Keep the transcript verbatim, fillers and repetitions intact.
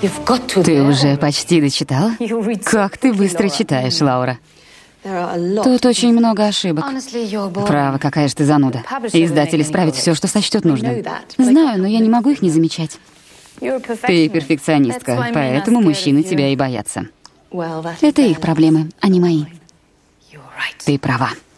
Ты уже почти дочитала? Как ты быстро читаешь, Лаура. Тут очень много ошибок. Право, какая же ты зануда. Издатель исправит все, что сочтет нужным. Знаю, но я не могу их не замечать. Ты перфекционистка, поэтому мужчины тебя и боятся. Это их проблемы, а не мои. Ты права.